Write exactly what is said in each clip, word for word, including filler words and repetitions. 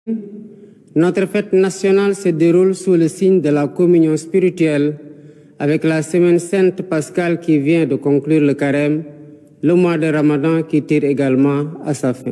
Notre fête nationale se déroule sous le signe de la communion spirituelle avec la semaine sainte pascale qui vient de conclure le carême, le mois de Ramadan qui tire également à sa fin.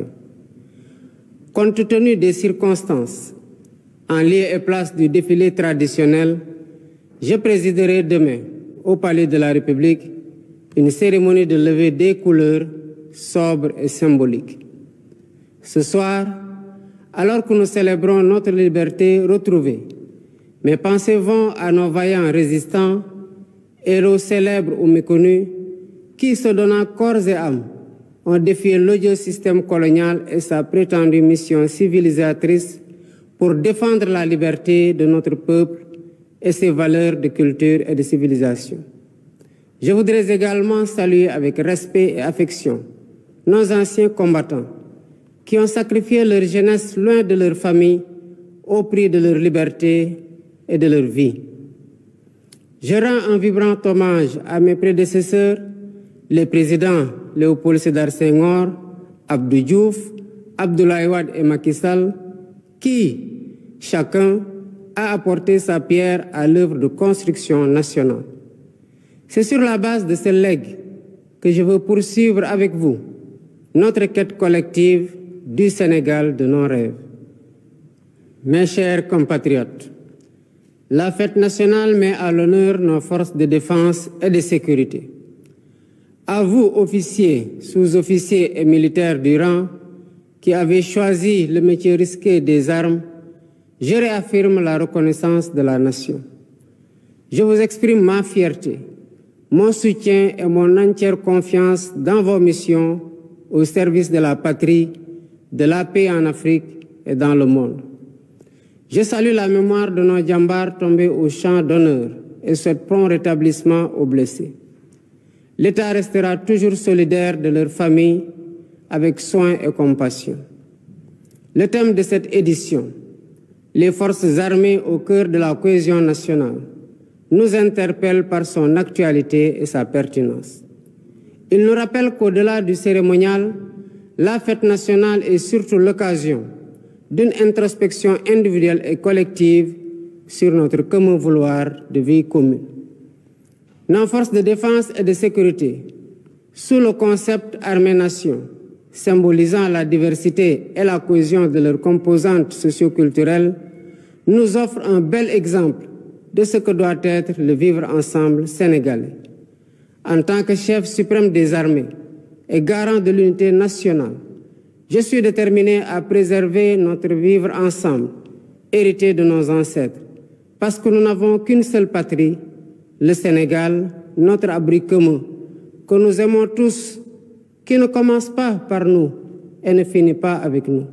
Compte tenu des circonstances, en lieu et place du défilé traditionnel, je présiderai demain au Palais de la République une cérémonie de levée des couleurs sobre et symbolique. Ce soir, alors que nous célébrons notre liberté retrouvée, mes pensées vont à nos vaillants résistants, héros célèbres ou méconnus, qui, se donnant corps et âme, ont défié l'odieux système colonial et sa prétendue mission civilisatrice pour défendre la liberté de notre peuple et ses valeurs de culture et de civilisation. Je voudrais également saluer avec respect et affection nos anciens combattants qui ont sacrifié leur jeunesse loin de leur famille au prix de leur liberté et de leur vie. Je rends un vibrant hommage à mes prédécesseurs, les présidents Léopold Sédar Senghor, Abdou Diouf, Abdoulaye Wade et Macky Sall, qui, chacun, a apporté sa pierre à l'œuvre de construction nationale. C'est sur la base de ce legs que je veux poursuivre avec vous notre quête collective du Sénégal de nos rêves. Mes chers compatriotes, la fête nationale met à l'honneur nos forces de défense et de sécurité. À vous, officiers, sous-officiers et militaires du rang, qui avez choisi le métier risqué des armes, je réaffirme la reconnaissance de la nation. Je vous exprime ma fierté, mon soutien et mon entière confiance dans vos missions au service de la patrie, de la paix en Afrique et dans le monde. Je salue la mémoire de nos djambars tombés au champ d'honneur et souhaite prompt rétablissement aux blessés. L'État restera toujours solidaire de leurs familles avec soin et compassion. Le thème de cette édition, les forces armées au cœur de la cohésion nationale, nous interpelle par son actualité et sa pertinence. Il nous rappelle qu'au-delà du cérémonial, la fête nationale est surtout l'occasion d'une introspection individuelle et collective sur notre commun vouloir de vie commune. Nos forces de défense et de sécurité, sous le concept armée-nation, symbolisant la diversité et la cohésion de leurs composantes socio-culturelles, nous offrent un bel exemple de ce que doit être le vivre ensemble sénégalais. En tant que chef suprême des armées et garant de l'unité nationale, je suis déterminé à préserver notre vivre ensemble, hérité de nos ancêtres, parce que nous n'avons qu'une seule patrie, le Sénégal, notre abri commun, que nous aimons tous, qui ne commence pas par nous et ne finit pas avec nous.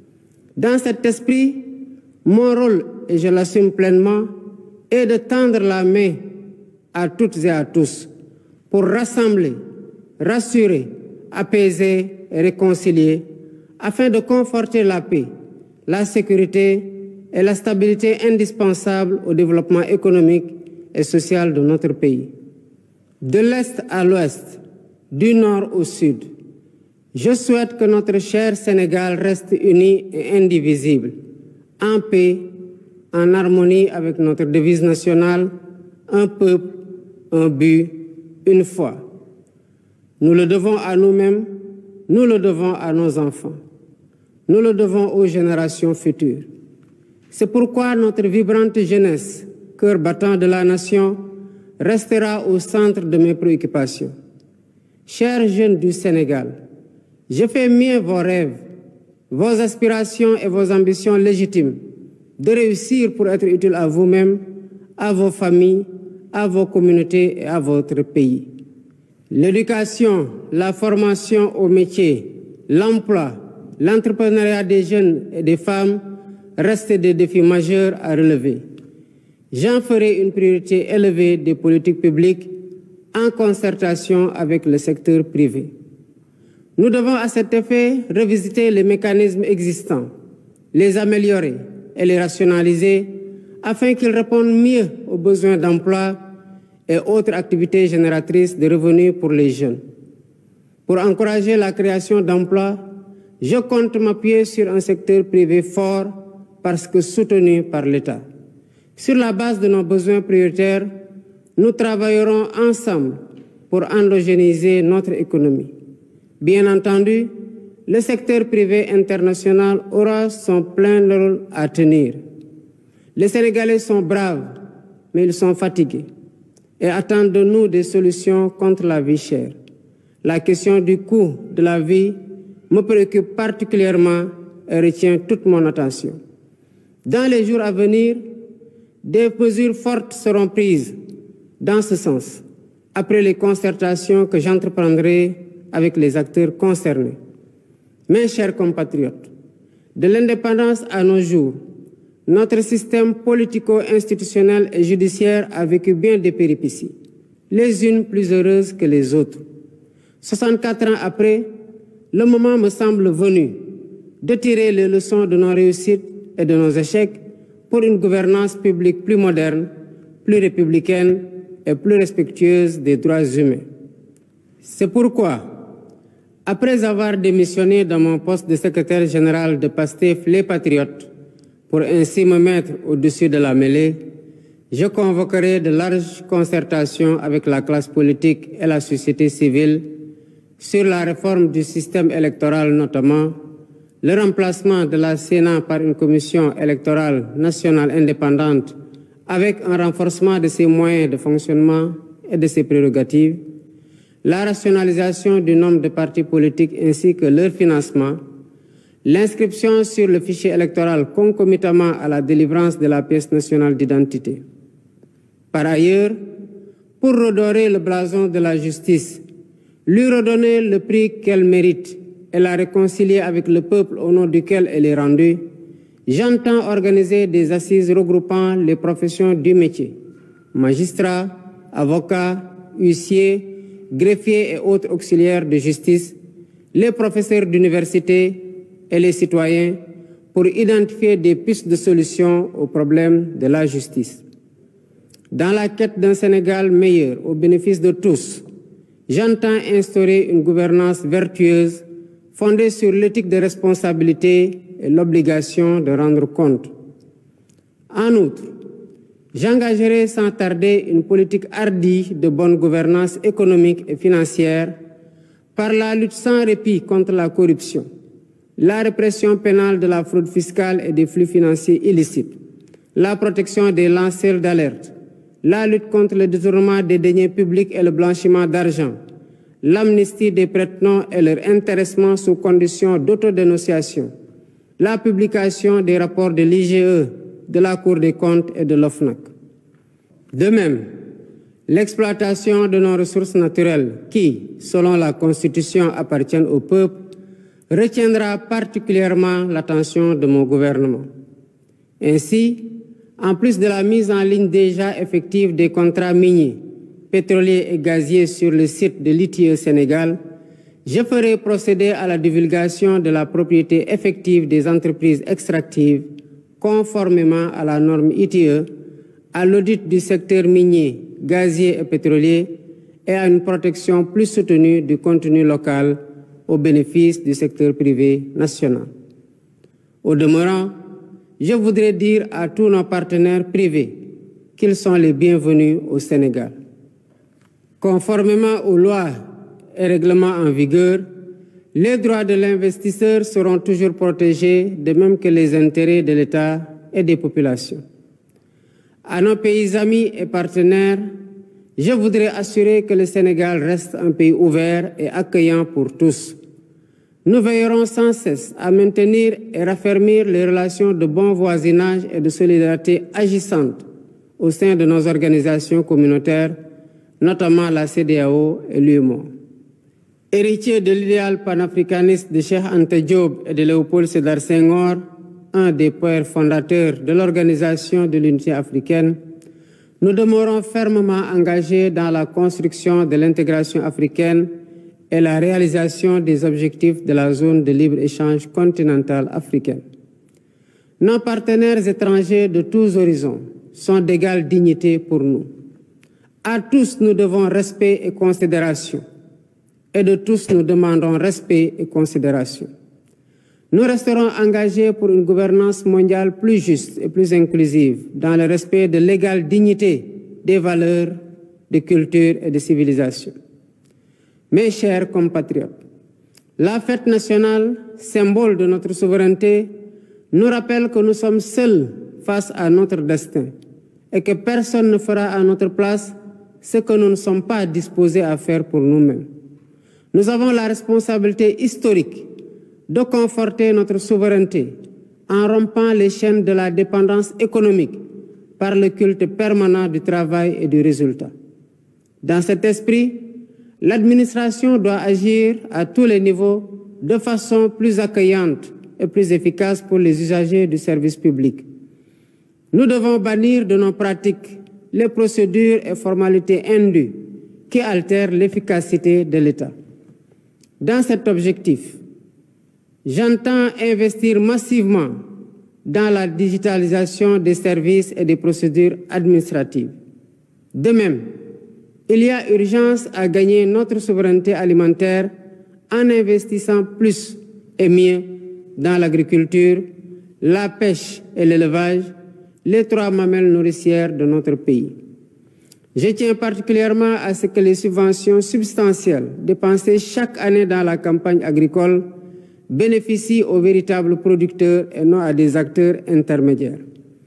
Dans cet esprit, mon rôle, et je l'assume pleinement, est de tendre la main à toutes et à tous pour rassembler, rassurer, apaiser et réconcilier afin de conforter la paix, la sécurité et la stabilité indispensables au développement économique et social de notre pays. De l'Est à l'Ouest, du Nord au Sud, je souhaite que notre cher Sénégal reste uni et indivisible, en paix, en harmonie avec notre devise nationale, un peuple, un but, une foi. Nous le devons à nous-mêmes, nous le devons à nos enfants, nous le devons aux générations futures. C'est pourquoi notre vibrante jeunesse, cœur battant de la nation, restera au centre de mes préoccupations. Chers jeunes du Sénégal, je fais mien vos rêves, vos aspirations et vos ambitions légitimes de réussir pour être utile à vous-même, à vos familles, à vos communautés et à votre pays. L'éducation, la formation au métier, l'emploi, l'entrepreneuriat des jeunes et des femmes restent des défis majeurs à relever. J'en ferai une priorité élevée des politiques publiques en concertation avec le secteur privé. Nous devons à cet effet revisiter les mécanismes existants, les améliorer et les rationaliser afin qu'ils répondent mieux aux besoins d'emploi et autres activités génératrices de revenus pour les jeunes. Pour encourager la création d'emplois, je compte m'appuyer sur un secteur privé fort, parce que soutenus par l'État. Sur la base de nos besoins prioritaires, nous travaillerons ensemble pour endogénéiser notre économie. Bien entendu, le secteur privé international aura son plein rôle à tenir. Les Sénégalais sont braves, mais ils sont fatigués et attendent de nous des solutions contre la vie chère. La question du coût de la vie me préoccupe particulièrement et retient toute mon attention. Dans les jours à venir, des mesures fortes seront prises dans ce sens, après les concertations que j'entreprendrai avec les acteurs concernés. Mes chers compatriotes, de l'indépendance à nos jours, notre système politico-institutionnel et judiciaire a vécu bien des péripéties, les unes plus heureuses que les autres. soixante-quatre ans après, le moment me semble venu de tirer les leçons de nos réussites et de nos échecs pour une gouvernance publique plus moderne, plus républicaine et plus respectueuse des droits humains. C'est pourquoi, après avoir démissionné de mon poste de secrétaire général de PASTEF Les Patriotes, pour ainsi me mettre au-dessus de la mêlée, je convoquerai de larges concertations avec la classe politique et la société civile sur la réforme du système électoral notamment, le remplacement de la Sénat par une commission électorale nationale indépendante avec un renforcement de ses moyens de fonctionnement et de ses prérogatives, la rationalisation du nombre de partis politiques ainsi que leur financement, l'inscription sur le fichier électoral concomitamment à la délivrance de la pièce nationale d'identité. Par ailleurs, pour redorer le blason de la justice, lui redonner le prix qu'elle mérite et la réconcilier avec le peuple au nom duquel elle est rendue, j'entends organiser des assises regroupant les professions du métier, magistrats, avocats, huissiers, greffiers et autres auxiliaires de justice, les professeurs d'université et les citoyens pour identifier des pistes de solutions aux problèmes de la justice. Dans la quête d'un Sénégal meilleur au bénéfice de tous, j'entends instaurer une gouvernance vertueuse fondée sur l'éthique de responsabilité et l'obligation de rendre compte. En outre, j'engagerai sans tarder une politique hardie de bonne gouvernance économique et financière par la lutte sans répit contre la corruption, la répression pénale de la fraude fiscale et des flux financiers illicites, la protection des lanceurs d'alerte, la lutte contre le détournement des deniers publics et le blanchiment d'argent, l'amnistie des prête-noms et leur intéressement sous condition d'autodénonciation, la publication des rapports de l'I G E, de la Cour des comptes et de l'OFNAC. De même, l'exploitation de nos ressources naturelles qui, selon la Constitution, appartiennent au peuple, retiendra particulièrement l'attention de mon gouvernement. Ainsi, en plus de la mise en ligne déjà effective des contrats miniers, pétroliers et gaziers sur le site de l'I T I E Sénégal, je ferai procéder à la divulgation de la propriété effective des entreprises extractives conformément à la norme I T I E, à l'audit du secteur minier, gazier et pétrolier et à une protection plus soutenue du contenu local au bénéfice du secteur privé national. Au demeurant, je voudrais dire à tous nos partenaires privés qu'ils sont les bienvenus au Sénégal. Conformément aux lois et règlements en vigueur, les droits de l'investisseur seront toujours protégés, de même que les intérêts de l'État et des populations. À nos pays amis et partenaires, je voudrais assurer que le Sénégal reste un pays ouvert et accueillant pour tous. Nous veillerons sans cesse à maintenir et raffermir les relations de bon voisinage et de solidarité agissantes au sein de nos organisations communautaires, notamment la C E D E A O et l'U E M O A. Héritier de l'idéal panafricaniste de Cheikh Anta Diop et de Léopold Sédar Senghor, un des pères fondateurs de l'Organisation de l'Unité africaine, nous demeurons fermement engagés dans la construction de l'intégration africaine et la réalisation des objectifs de la zone de libre-échange continentale africaine. Nos partenaires étrangers de tous horizons sont d'égale dignité pour nous. À tous, nous devons respect et considération. Et de tous, nous demandons respect et considération. Nous resterons engagés pour une gouvernance mondiale plus juste et plus inclusive, dans le respect de l'égale dignité des valeurs, de culture et de civilisation. Mes chers compatriotes, la fête nationale, symbole de notre souveraineté, nous rappelle que nous sommes seuls face à notre destin et que personne ne fera à notre place ce que nous ne sommes pas disposés à faire pour nous-mêmes. Nous avons la responsabilité historique de conforter notre souveraineté en rompant les chaînes de la dépendance économique par le culte permanent du travail et du résultat. Dans cet esprit, l'administration doit agir à tous les niveaux de façon plus accueillante et plus efficace pour les usagers du service public. Nous devons bannir de nos pratiques les procédures et formalités indues qui altèrent l'efficacité de l'État. Dans cet objectif, j'entends investir massivement dans la digitalisation des services et des procédures administratives. De même, il y a urgence à gagner notre souveraineté alimentaire en investissant plus et mieux dans l'agriculture, la pêche et l'élevage, les trois mamelles nourricières de notre pays. Je tiens particulièrement à ce que les subventions substantielles dépensées chaque année dans la campagne agricole bénéficient aux véritables producteurs et non à des acteurs intermédiaires.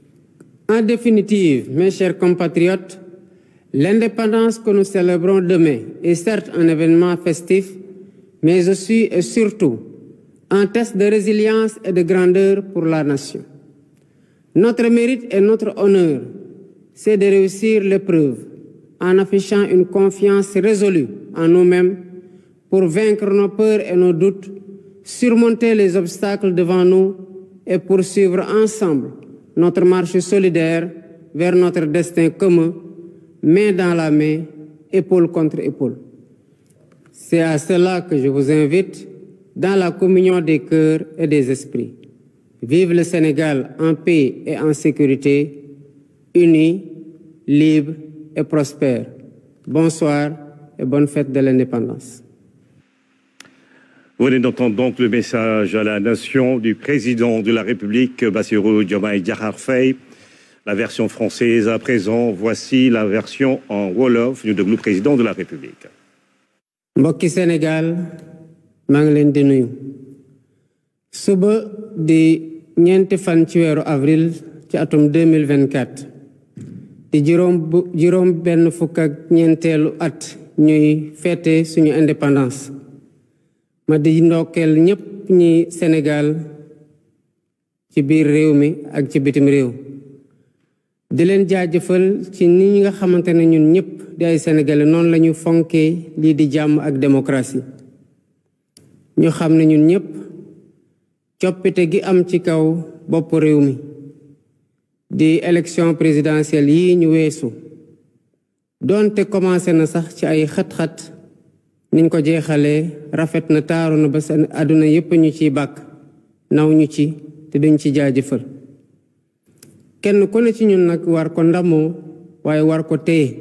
En définitive, mes chers compatriotes, l'indépendance que nous célébrons demain est certes un événement festif, mais aussi et surtout un test de résilience et de grandeur pour la nation. Notre mérite et notre honneur, c'est de réussir l'épreuve en affichant une confiance résolue en nous-mêmes pour vaincre nos peurs et nos doutes, surmonter les obstacles devant nous et poursuivre ensemble notre marche solidaire vers notre destin commun, main dans la main, épaule contre épaule. C'est à cela que je vous invite dans la communion des cœurs et des esprits. Vive le Sénégal en paix et en sécurité, unis, libres et prospères. Bonsoir et bonne fête de l'indépendance. Vous venez d'entendre donc le message à la nation du président de la République, Bassirou Diomaye Diakhar Faye. La version française à présent, voici la version en wolof du déglu président de la République. Mbokki Sénégal, maa ngi leen di nuyu. Suba di ñeenti fan ci weeru avril ci atum deux mille vingt-quatre di juróom juróom benn fukk ak ñeenteelu at ñuy fête suñu indépendance. Ma di ndokkeel ñëpp ñi Sénégal ci biir réew mi ak ci bitim réew. di leen jaajëfal ci ni nga xamante ne ñun ñëpp di ay Sénégalais noonu la ñu fonkee lii di jàmm ak démocratie. ñu xam ne ñun ñëpp coppite gi am ci kaw bopp réew mi di élection présidentielle yi ñu weesu doonte commencé na sax ci ay xat-xat niñ ko jeexalee rafet na taaru na ba seen àdduna yépp ñu ciy bàkk naw ñu ci te duñ ci jaajëfal kenn ku ne ci ñun nag war ko ndamoo waaye war ko téye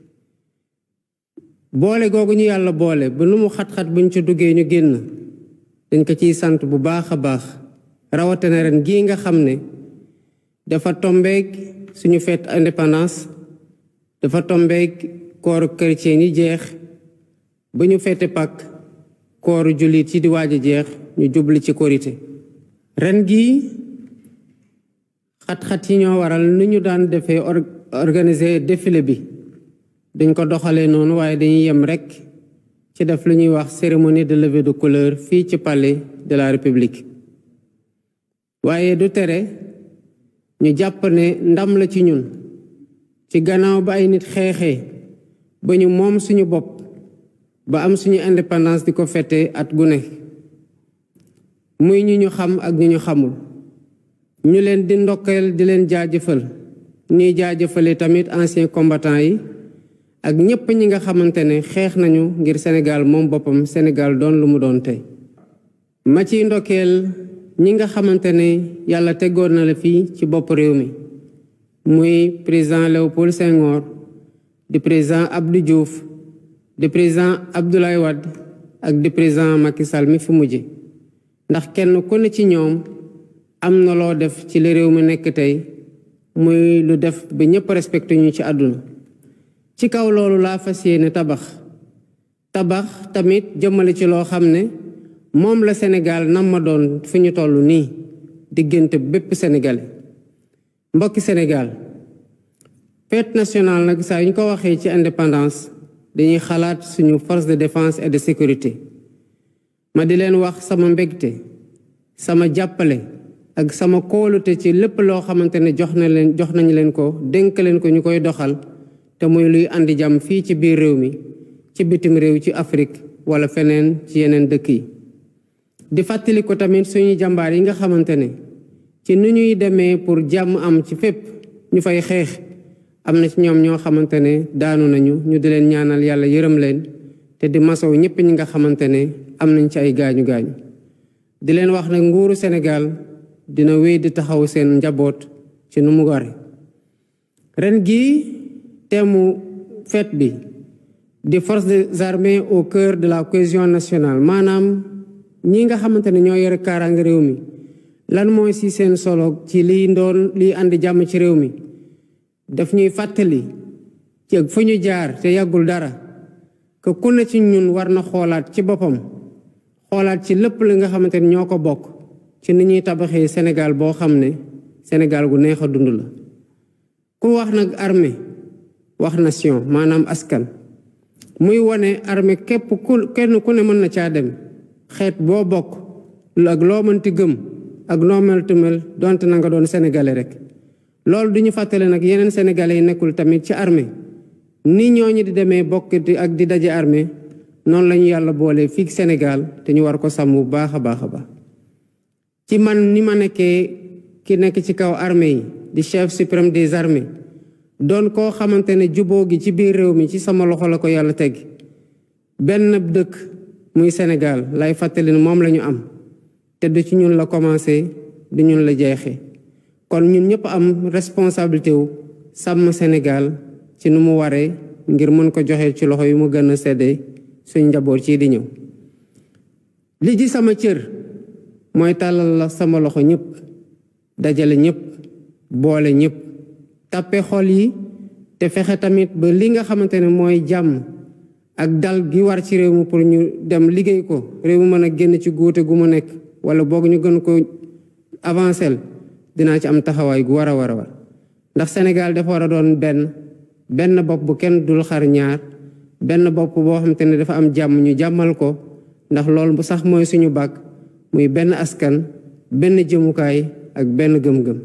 boole googu ñu yàlla boole ba lu mu xat-xat buñ ci duggee ñu génn dañ ko ciy sant bu baax a baax rawatina ren gii nga xam ne dafa tombeeg suñu fête indépendance dafa tombeeg kooru chrétien yi jeex ba ñu fête Pâques kooru jullit ci di waaj a jeex ñu jubli ci korité ren gii xat-xat yi ñoo waral ni ñu daan defee organiser défilé bi dañ ko doxalee noonu waaye dañuy yem rekk ci def lu ñuy wax cérémonie de levée de couleur fii ci palais de la République waaye du tere ñu jàpp ne ndam la ci ñun ci gannaaw ba ay nit xeexee ba ñu moom suñu bopp ba am suñu indépendance di ko fête at gu ne muy ñu ñu xam ak ñu ñu xamul ñu leen di ndokkeel di leen jaajëfal ñuy jaajëfale tamit anciens combattants yi ak ñépp ñi nga xamante ne xeex nañu ngir Sénégal moom boppam Sénégal doon lu mu doon tey ma ciy ndokkeel ñi nga xamante ne yàlla teggoon na la fii ci bopp réew mi muy président Léopold Senghor di président Abdou Diouf di président Abdoulaye Wade ak di président Macky Sall mi fi mujje ndax kenn ku ne ci ñoom am na loo def ci li réew mi nekk tey muy lu def ba ñëpp respecté ñu ci àdduna. ci kaw loolu laa fas yéene tabax tabax tamit jëmale ci loo xam ne moom la Sénégal nam ma doon fi ñu toll nii diggante bépp sénégalais. mbokki Sénégal fête nationale nag saa yu ñu ko waxee ci indépendance dañuy xalaat suñu force de défense et de sécurité. ma di leen wax sama mbégte sama jàppale ak sama kóolute ci lépp loo xamante ne jox na leen jox nañu leen ko dénk leen ko ñu koy doxal te muy luy andi jàmm fii ci biir réew mi ci bitim réew ci Afrique wala feneen ci yeneen dëkk yi. di fàttali ko tamit suñu jàmbaar yi nga xamante ne ci nu ñuy demee pour jàmm am ci fépp ñu fay xeex am na ci ñoom ñoo xamante ne daanu nañu ñu di leen ñaanal yàlla yërëm leen te di masow ñëpp ñi nga xamante ne am nañ ci ay gaañu gaañu. di leen wax nag nguuru Sénégal dina wéy di taxaw seen njaboot ci nu mu ware. ren gii teemu fête bi di force des armées au cœur de la cohésion nationale maanaam ñi nga xamante ne ñoo yore kaaraange réew mi lan mooy ci seen solo ci liy ndoon liy andi jàmm ci réew mi daf ñuy fàttali ci fu ñu jaar te yàggul dara que ku ne ci ñun war na xoolaat ci boppam xoolaat ci lépp li nga xamante ne ñoo ko bokk ci ni ñuy tabaxee Sénégal boo xam ne Sénégal gu neex a dund la. ku wax nag armée wax nation maanaam askan muy wone armée képp ku kenn ku ne mën na caa dem xeet boo bokk ak loo mënti gëm ak noo meltu mel donte na nga doon sénégalais rek. loolu du ñu fàttale nag yeneen sénégalais yi nekkul tamit ci armée ni ñooñu di demee bokk ak di daje armée noonu la ñu yàlla boole fii Sénégal te ñu war ko sàmm bu baax a baax a baax. ci man ni ma nekkee ki nekk ci kaw armée yi di chef suprême des armées doon koo xamante ne juboo gi ci biir réew mi ci sama loxo la ko yàlla teg benn dëkk muy Sénégal lay fàttali ne moom la ñu am te du ci ñun la commencé du ñun la jeexee. kon ñun ñëpp am responsabilité wu sàmm Sénégal ci nu mu waree ngir mën ko joxe ci loxo yu mu gën a seddee suñ njaboot ci di ñëw. li ji sama cër mooy tàllal la sama loxo ñëpp dajale ñëpp boole ñëpp tàppe xol yi te fexe tamit ba li nga xamante ne mooy jàmm ak dal gi war ci réew mi pour ñu dem liggéey ko réew mi mën a génn ci góote gu mu nekk wala boog ñu gën ko avancer dinaa ci am taxawaay gu war a war a war ndax Sénégal dafa war a doon benn benn bopp bu kenn dul xar ñaar benn bopp boo xamante ne dafa am jàmm ñu jàmmal ko ndax loolu bu sax mooy suñu bàkk muy benn askan benn jëmukaay ak benn gëm-gëm.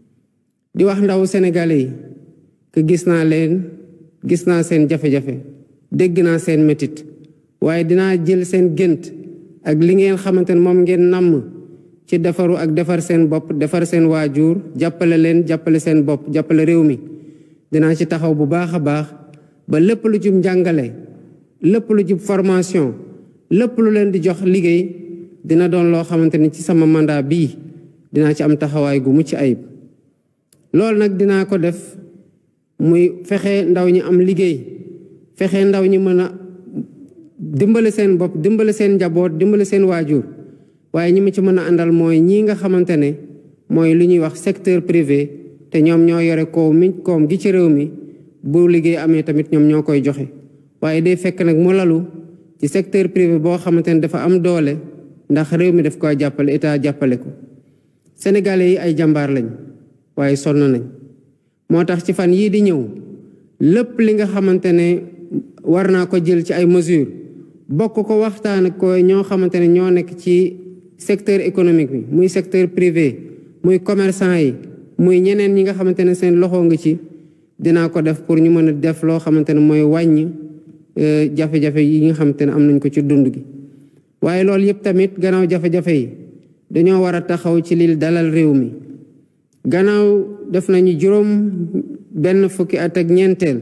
di wax ndaw sénégalais yi que gis naa leen gis naa seen jafe-jafe dégg naa seen métit waaye dinaa jël seen gént ak li ngeen xamante ne moom ngeen namm ci defaru ak defar seen bopp defar seen waajur jàppale leen jàppale seen bopp jàppale réew mi dinaa ci taxaw bu baax a baax ba lépp lu jub njàngale lépp lu jub formation lépp lu leen di jox liggéey dina doon loo xamante ni ci sama mandat bii dinaa ci am taxawaay gu mucc ayib. loolu nag dinaa ko def muy fexe ndaw ñi am liggéey fexe ndaw ñi mën a dimbale seen bopp dimbale seen njaboot dimbale seen waajur waaye ñi ma ci mën a àndal mooy ñii nga xamante ne mooy lu ñuy wax secteur privé te ñoom ñoo yore koom mi koom gi ci réew mi bu liggéey amee tamit ñoom ñoo koy joxe waaye day fekk nag mu lalu ci secteur privé boo xamante ne dafa am doole ndax réew mi daf ko jàppale état jàppale ko. sénégalais yi ay jàmbaar lañ waaye sonn nañ moo tax ci fan yii di ñëw lépp li nga xamante ne war naa ko jël ci ay mesures bokk ko waxtaan ak ko ñoo xamante ne ñoo nekk ci secteur économique bi muy secteur privé muy commerçant yi muy ñeneen ñi nga xamante ne seen loxo nga ci dinaa ko def pour ñu mën a def loo xamante ne mooy wàññi jafe-jafe yi nga xamante ne am nañ ko ci dund gi. waaye loolu yëpp tamit gannaaw jafe-jafe yi dañoo war a taxaw ci li dalal réew mi gannaaw def nañu juróom benn fukki at ak ñeenteel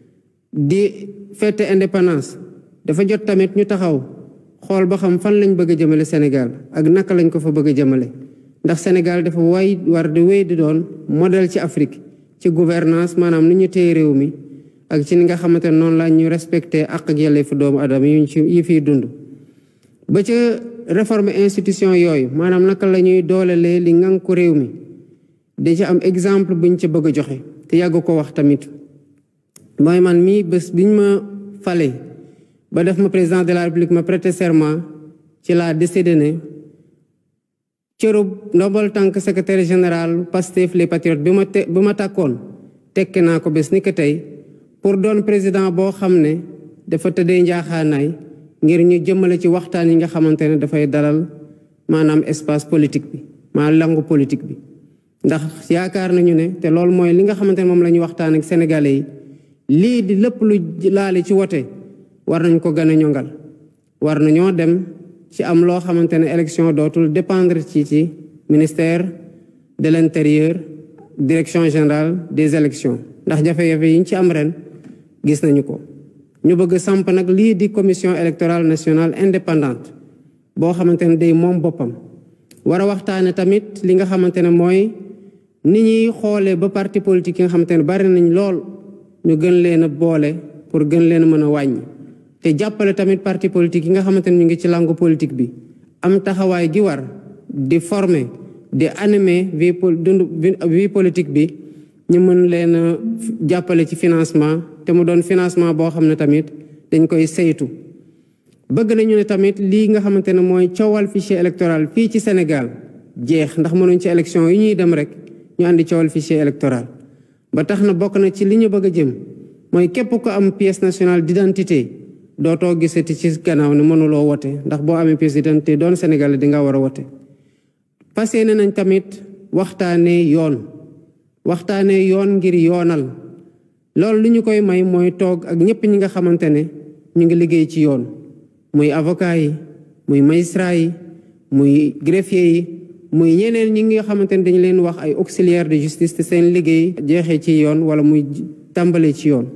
di fête indépendance dafa jot tamit ñu taxaw xool ba xam fan lañ bëgg a jëmale Sénégal ak naka lañ ko fa bëgg a jëmale ndax Sénégal dafa way war di wéy di doon modèle ci Afrique ci gouvernance maanaam ni ñu téye réew mi ak ci ni nga xamante ne noonu la ñu respecté ak ak yelleefu doomu adama yi ci yi fiy dund ba ca réformer institution yooyu maanaam naka la ñuy doolelee li ngànk ko réew mi da ci am exemple buñ ci bëgg a joxe te yàgg ko wax tamit mooy man mii bés biñ ma fale ba def ma président de la république ma prêter serment ci laa décidé ne cërub ndombal tànk secrétaire général Pastef les patriotes bi ma te bi ma tàkkoon tekki naa ko bés ni ko tey pour doon président boo xam ne dafa tëddee njaaxaanaay ngir ñu jëmale ci waxtaan yi nga xamante ne dafay dalal maanaam espace politique bi maa langu politique bi ndax yaakaar nañu ne te loolu mooy li nga xamante ne moom la ñuy waxtaan ak sénégalais yi lii di lépp lu laale ci wote war nañ ko gën a ñongal war nañoo dem ci am loo xamante ne élection dootul dépendre ci ci ministère de l'intérieur direction générale des élections ndax jafe-jafe yi ñu ci am ren gis nañu ko ñu bëgg samp nag lii di commission électorale nationale indépendante boo xamante ne day moom boppam war a waxtaane tamit li nga xamante ne mooy ni ñuy xoolee ba parti politique yi nga xamante ne bari nañ lool ñu gën leen a boole pour gën leen a mën a wàññi te jàppale tamit parti politique yi nga xamante ne ñu ngi ci langue politique bi am taxawaay gi war di former di animer vie dund vie politique bi ñu mën leen a jàppale ci financement te mu doon financement boo xam ne tamit dañ koy saytu bëgg nañu ne tamit lii nga xamante ne mooy coowal fichier électoral fii ci Sénégal jeex ndax mënuñ ci élection yi ñuy dem rek ñu andi coowal fichier électoral ba tax na bokk na ci li ñu bëgg a jëm mooy képp ko am pièce nationale d'identité dootoo gisati ci gannaaw ne mënuloo wote ndax boo amee pièce d'identité doon Sénégal di nga war a wote fas yéene nañ tamit waxtaanee yoon waxtaanee yoon ngir yoonal loolu li ñu koy may mooy toog ak ñëpp ñi nga xamante ne ñu ngi liggéey ci yoon muy avocat yi muy magistrat yi muy greffier yi muy ñeneen ñi nga xamante ne dañu leen wax ay auxiliaire de justice te seen liggéey jeexee ci yoon wala muy tàmbalee ci yoon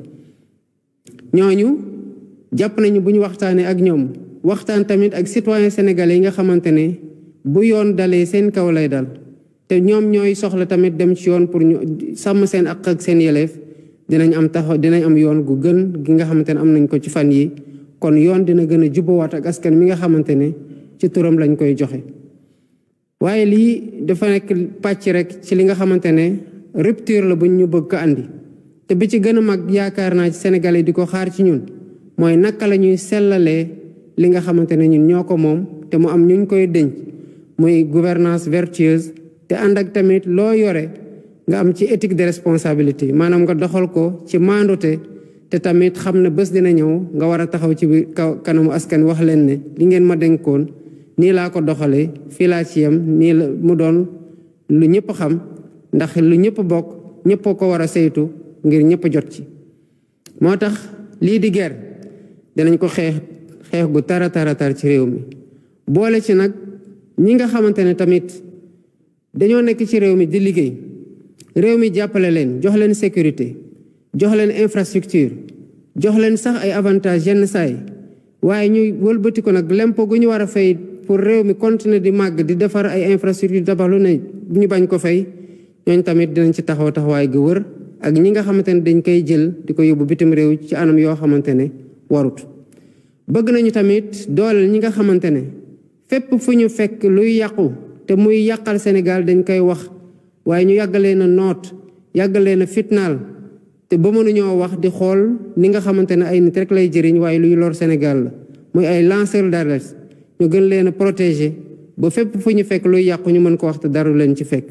ñooñu jàpp nañu bu ñu waxtaanee ak ñoom waxtaan tamit ak citoyen sénégalais yi nga xamante ne bu yoon dalee seen kaw lay dal te ñoom ñooy soxla tamit dem ci yoon pour ñu sàmm seen ak ak seen yeleef dinañ am taxaw dinañ am yoon gu gën gi nga xamante ne am nañ ko ci fan yi kon yoon dina gën a jubbawaat ak askan mi nga xamante ne ci turam lañ koy joxe waaye lii dafa nekk pàcc rek ci li nga xamante ne rupture la buñ ñu bëgg ko andi te bi ci gën a mag yaakaar naa ci Sénégalais di ko xaar ci ñun mooy naka la ñuy sellalee li nga xamante ne ñun ñoo ko moom te mu am ñu koy denc muy gouvernance vertueuse te ànd ak tamit loo yore nga am ci éthique de responsabilité maanaam nga doxal ko ci maandute te tamit xam ne bés dina ñëw nga war a taxaw ci biir kanamu askan wax leen ne li ngeen ma dénkoon nii laa ko doxalee fii laa ci yem nii la mu doon lu ñëpp xam ndax lu ñëpp bokk ñëpp ko war a saytu ngir ñëpp jot ci moo tax lii di guerre dinañ ko xeex xeex gu tara tara tar ci réew mi boole ci nag ñi nga xamante ne tamit dañoo nekk ci réew mi di liggéey réew mi jàppale leen jox leen sécurité jox leen infrastructure jox leen sax ay avantages yenn saay waaye ñuy wëlbati ko nag lempo gu ñu war a fay pour réew mi continuer di màgg di defar ay infrastructure tabax lu ne ñu bañ ko fay ñooñ tamit dinañ ci taxaw taxawaay gu wër ak ñi nga xamante ne dañ koy jël di ko yóbbu bitim réew ci anam yoo xamante ne warut bëgg nañu tamit dooleel ñi nga xamante ne fépp fu ñu fekk luy yàqu te muy yàqal Sénégal dañ koy wax waaye ñu yàggalee na noot yàggalee na fitnaal te ba mënuñoo wax di xool ni nga xamante ne ay nit rek lay jëriñ waaye luy lor Sénégal la muy ay lanceur d'alerte ñu gën leen a protéger ba fépp fu ñu fekk luy yàqu ñu mën ko wax te dara leen ci fekk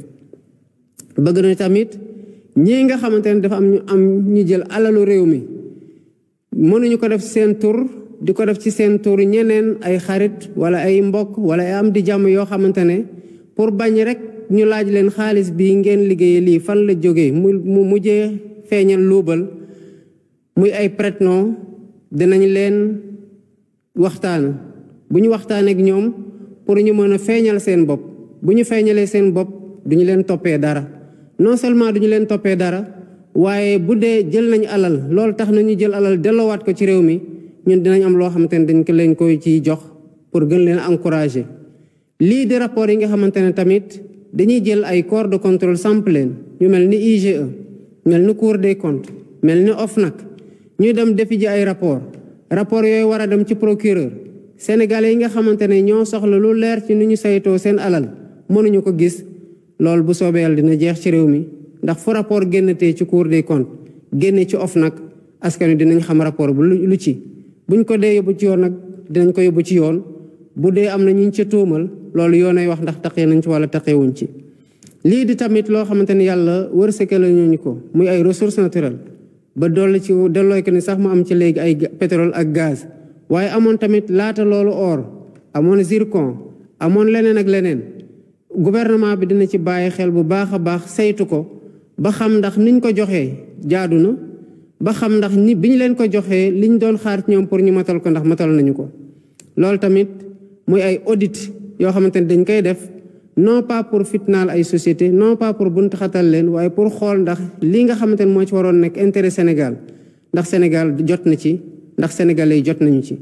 bëgg na tamit ñii nga xamante ne dafa am ñu am ñu jël alalu réew mi mënuñu ko def seen tur di ko def ci seen tur ñeneen ay xarit wala ay mbokk wala ay am di jàmm yoo xamante ne pour bañ rek ñu laaj leen xaalis bi ngeen liggéeyee lii fan la jógee mu mu mujjee feeñal luubal muy ay prête-nom dinañ leen waxtaan bu ñu waxtaan ak ñoom pour ñu mën a feeñal seen bopp bu ñu feeñalee seen bopp duñu leen toppee dara non seulement duñu leen toppee dara waaye bu dee jël nañ alal loolu tax na ñu jël alal delloowaat ko ci réew mi ñun dinañ am loo xamante ne dañ ko leen koy ciy jox pour gën leen encourager lii di rapport yi nga xamante ne tamit dañuy jël ay corps de contrôle samp leen ñu mel ni I G E mel ni Cour des comptes mel ni OFNAC ñu dem defi ji ay rapport rapport yooyu war a dem ci procureur sénégalais yi nga xamante ne ñoo soxla lu leer ci ni ñu saytoo seen alal mënuñu ko gis loolu bu soobee Yàlla dina jeex ci réew mi ndax fu rapport génnatee ci Cour des comptes génne ci OFNAC askan wi dinañ xam rapport bu lu ci buñ ko dee yóbbu ci yoon nag dinañ ko yóbbu ci yoon bu dee am na ñu ci tuumal loolu yoonay wax ndax taqee nañ ci wala taqeewuñ ci. lii di tamit loo xamante ni yàlla wërsëgal ñu ko muy ay ressources naturelles ba dolli ci dellooy ko ni sax mu am ci léegi ay pétrole ak gaz waaye amoon tamit laata loolu or amoon zircon amoon leneen ak leneen gouvernement bi dina ci bàyyi xel bu baax a baax saytu ko ba xam ndax niñ ko joxee jaadu na ba xam ndax ni biñ leen ko joxee liñ doon xaar ci ñoom pour ñu matal ko ndax matal nañu ko loolu tamit muy ay audit yoo xamante ni dañ koy def non pas pour fitnaal ay société non pas pour bunt xatal leen waaye pour xool ndax lii nga xamante ne moo ci waroon nekk intérêt Sénégal ndax Sénégal jot na ci ndax sénégalais yi jot nañu ci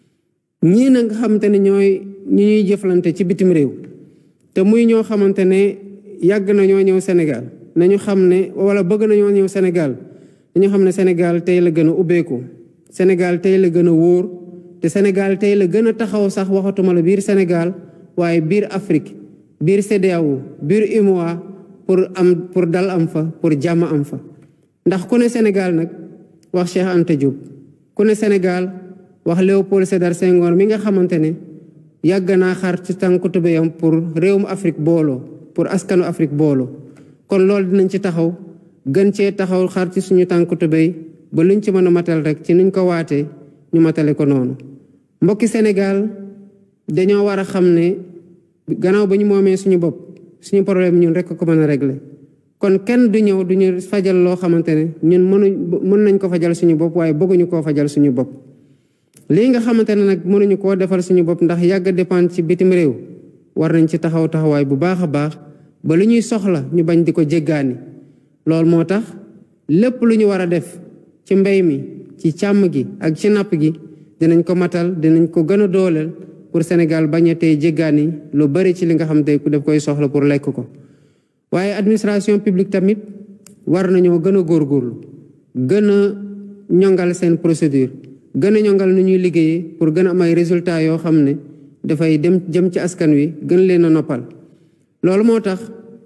ñii na nga xamante ne ñooy ñi ñuy jëflante ci bitim réew te muy ñoo xamante ne yàgg nañoo ñëw Sénégal nañu xam ne wala bëgg nañoo ñëw Sénégal dañu xam ne Sénégal tey la gën a ubbeeku Sénégal tey la gën a wóor te Sénégal tey la gën a taxaw sax waxatuma la biir Sénégal waaye biir Afrique biir C E D E A O biir U M O A pour am pour dal am fa pour jàmm am fa ndax ku ne Sénégal nag wax Cheikh Anta Diop ku ne Sénégal wax Léopold Sédar Senghor mi nga xamante ne yàgg naa xar ci tànku tubéyam pour réewum Afrique booloo pour askanu Afrique booloo kon loolu dinañ ci taxaw gën cee taxaw xar ci suñu tànku tubéy ba luñ ci mën a matal rek ci nuñ ko waatee ñu matale ko noonu mbokki Sénégal dañoo war a xam ne gannaaw ba ñu moomee suñu bopp suñu problème ñun rek ko mën a régler kon kenn du ñëw duñu fajal loo xamante ne ñun mënuñ mën nañ ko fajal suñu bopp waaye bëgguñu koo fajal suñu bopp lii nga xamante ne nag mënuñu koo defal suñu bopp ndax yàgg dépendre ci bitim réew war nañ ci taxaw taxawaay bu baax a baax ba lu ñuy soxla ñu bañ di ko jéggaani loolu moo tax lépp lu ñu war a def ci mbéy mi ci càmm gi ak ci napp gi dinañ ko matal dinañ ko gën a dooleel pour Sénégal bañ a tey jéggaani lu bari ci li nga xam te ku def koy soxla pour lekk ko waaye administration publique tamit war nañoo gën a góorgóorlu gën a ñongal seen procédure gën a ñongal nu ñuy liggéeyee pour gën a am ay résultats yoo xam ne dafay dem jëm ci askan wi gën leen a noppal loolu moo tax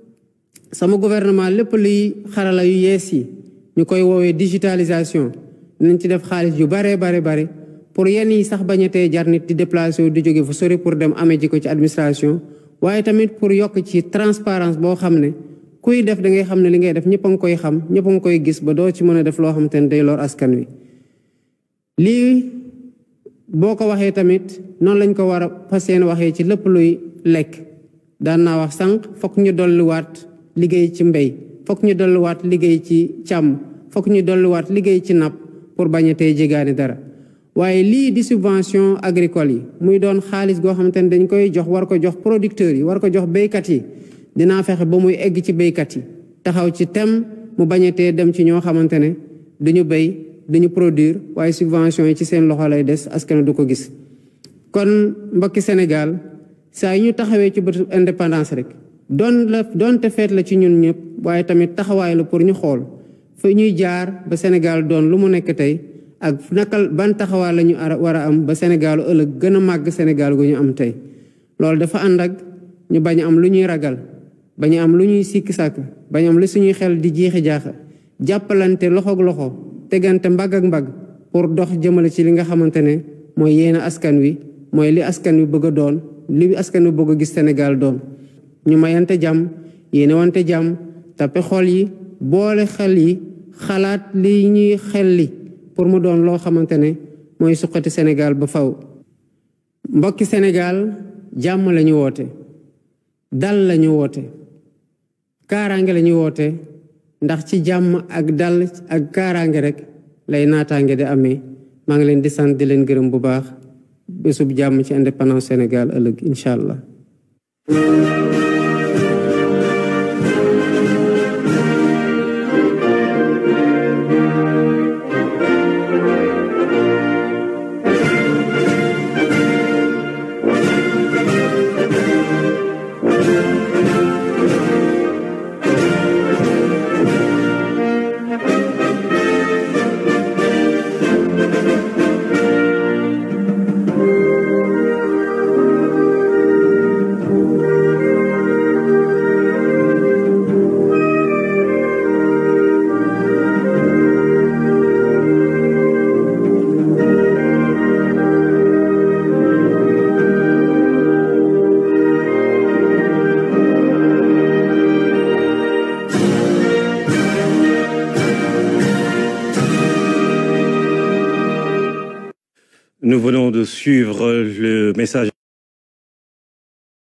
sama gouvernement lépp luy xarala yu yees yi ñu koy woowee digitalisation dinañ ci def xaalis yu bare bare bare pour yenn yi sax bañ a tee jar nit di déplacé wu di jóge fa sori pour dem amee ji ko ci administration waaye tamit pour yokk ci transparence boo xam ne kuy def da ngay xam ne li ngay def ñëpp a ngi koy xam ñëpp a ngi koy gis ba doo ci mën a def loo xam te ne day lor askan wi lii boo ko waxee tamit noonu lañ ko war a fas yéene waxee ci lépp luy lekk daan naa wax sànq fokk ñu dolliwaat liggéey ci mbéy fokk ñu dolliwaat liggéey ci càmm fokk ñu dolliwaat liggéey ci napp pour bañ a tey jégaani dara waaye lii di subvention agricole yi muy doon xaalis goo xamante ne dañ koy jox war ko jox producteurs yi war ko jox béykat yi dinaa fexe ba muy egg ci béykat yi taxaw ci tem mu bañ a tee dem ci ñoo xamante ne duñu béy duñu produire waaye subvention yi ci seen loxo lay des askan du ko gis kon mbokki Sénégal saa yi ñu taxawee ci bëtu indépendance rek doon la doonte feet la ci ñun ñëpp waaye tamit taxawaay la pour ñu xool fa ñuy jaar ba Sénégal doon lu mu nekk tey ak nakal ban taxawaay la ñu war a am ba Sénégalu ëllëg gën a màgg Sénégal gu ñu am tey loolu dafa ànd ak ñu bañ am lu ñuy ragal bañ am lu ñuy sikki sàkk bañ am lu suñuy xel di jiixi jaaxa jàppalante loxoog loxo tegante mbagg ak mbagg pour dox jëmale ci li nga xamante ne mooy yéen askan wi mooy li askan wi bëgg a doon li askan wi bëgg a gis Sénégal doon ñu mayante jàmm yéene wante jàmm tappe xol yi boole xel yi xalaat li ñuy xel li pour mu doon loo xamante ne mooy suqati Sénégal ba faw mbokki Sénégal jàmm la ñu woote dal la ñu woote kaaraange la ñu woote ndax ci jàmm ak dal ak kaaraange rek lay naataange di amee maa ngi leen di sant di leen gërëm bu baax bésub jàmm ci indépendance Sénégal ëllëg incha allah. Thank you. Nous venons de suivre le message